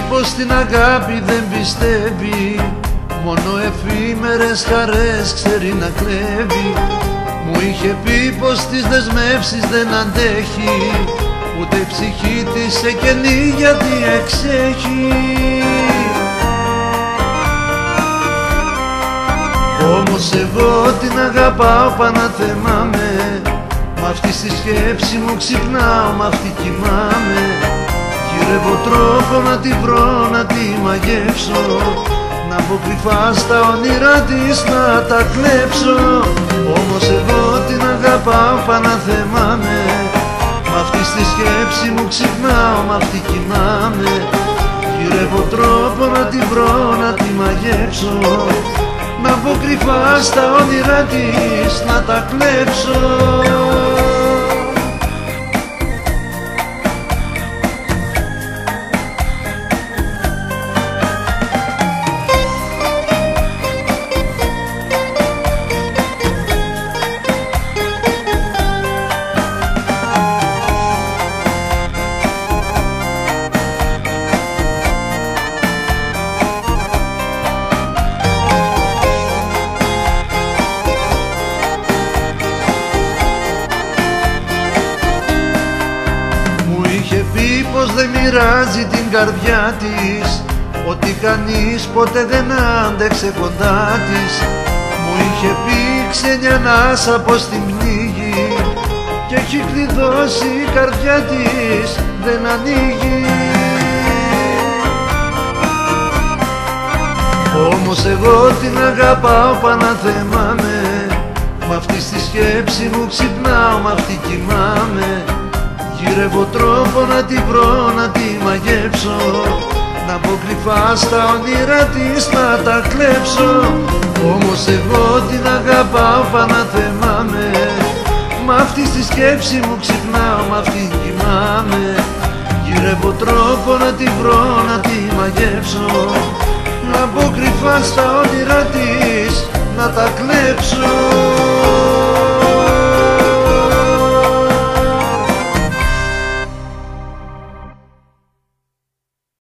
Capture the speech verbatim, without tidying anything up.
πως την αγάπη δεν πιστεύει, μόνο εφήμερες χαρές ξέρει να κλέβει. Μου είχε πει πως τις δεσμεύσεις δεν αντέχει, ούτε η ψυχή της σε κενή γιατί εξέχει. Όμως εγώ την αγαπάω παναθεμάμαι, μ' αυτή στη σκέψη μου ξυπνάω, μ' αυτή κοιμάμαι. Γυρεύω τρόπο να τη βρω, να τη μαγεύσω, να μπω κρυφά στα όνειρά της να τα κλέψω. Όμως εγώ την αγαπάω παναθεμάμαι, μ' αυτή στη σκέψη μου ξυπνάω, μ' αυτή κοιμάμαι. Γυρεύω τρόπο να τη βρω, να τη μαγεύσω, να μπω κρυφά στα όνειρά της να τα κλέψω. Είχε πει πως δεν μοιράζει την καρδιά της, ότι κανείς ποτέ δεν άντεξε κοντά της. Μου είχε πει ξένια ανάσα πως την πνίγει, και έχει κλειδώσει η καρδιά της, δεν ανοίγει. Όμως εγώ την αγαπάω παναθεμάμαι, μ' αυτή στη σκέψη μου ξυπνάω, μ' αυτή κοιμάμαι. Γυρεύω τρόπο να τη βρω, να τη μαγεύσω, να μπω κρυφά στα όνειρά της να τα κλέψω. Όμως εγώ την αγαπάω παναθεμάμαι, μ' αυτή στη σκέψη μου ξυπνάω, μ' αυτή κοιμάμαι. Γυρεύω τρόπο να τη βρω, να τη μαγεύσω, να μπω κρυφά στα όνειρά της να τα κλέψω.